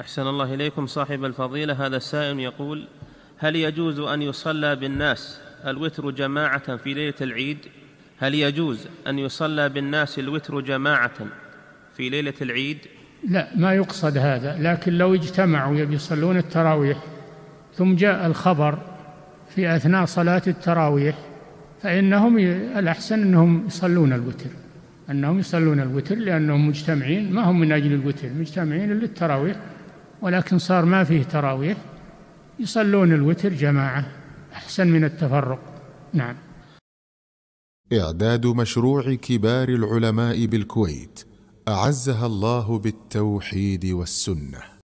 أحسن الله إليكم صاحب الفضيلة. هذا السائل يقول: هل يجوز أن يصلى بالناس الوتر جماعة في ليلة العيد؟ هل يجوز أن يصلى بالناس الوتر جماعة في ليلة العيد؟ لا، ما يقصد هذا، لكن لو اجتمعوا يصلون التراويح ثم جاء الخبر في أثناء صلاة التراويح فإنهم الأحسن أنهم يصلون الوتر لأنهم مجتمعين، ما هم من أجل الوتر، مجتمعين للتراويح، ولكن صار ما فيه تراويح يصلون الوتر جماعة أحسن من التفرق. نعم. إعداد مشروع كبار العلماء بالكويت أعزها الله بالتوحيد والسنة.